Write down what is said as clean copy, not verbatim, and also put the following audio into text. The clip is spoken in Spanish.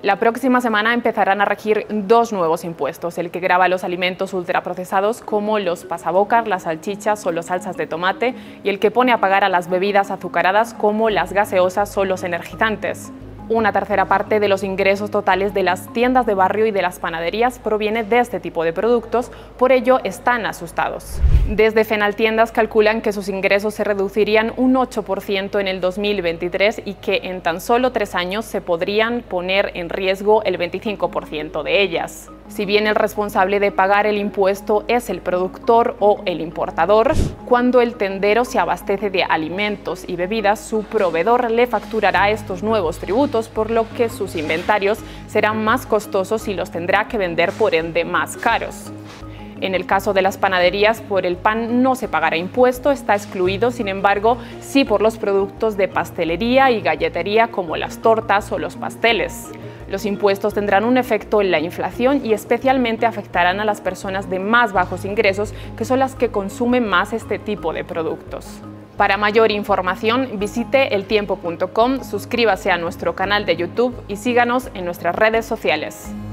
La próxima semana empezarán a regir dos nuevos impuestos, el que grava los alimentos ultraprocesados como los pasabocas, las salchichas o las salsas de tomate, y el que pone a pagar a las bebidas azucaradas como las gaseosas o los energizantes. Una tercera parte de los ingresos totales de las tiendas de barrio y de las panaderías proviene de este tipo de productos, por ello están asustados. Desde Fenaltiendas calculan que sus ingresos se reducirían un 8% en el 2023 y que en tan solo 3 años se podrían poner en riesgo el 25% de ellas. Si bien el responsable de pagar el impuesto es el productor o el importador, cuando el tendero se abastece de alimentos y bebidas, su proveedor le facturará estos nuevos tributos, por lo que sus inventarios serán más costosos y los tendrá que vender por ende más caros. En el caso de las panaderías, por el pan no se pagará impuesto, está excluido, sin embargo, sí por los productos de pastelería y galletería como las tortas o los pasteles. Los impuestos tendrán un efecto en la inflación y especialmente afectarán a las personas de más bajos ingresos, que son las que consumen más este tipo de productos. Para mayor información, visite eltiempo.com, suscríbase a nuestro canal de YouTube y síganos en nuestras redes sociales.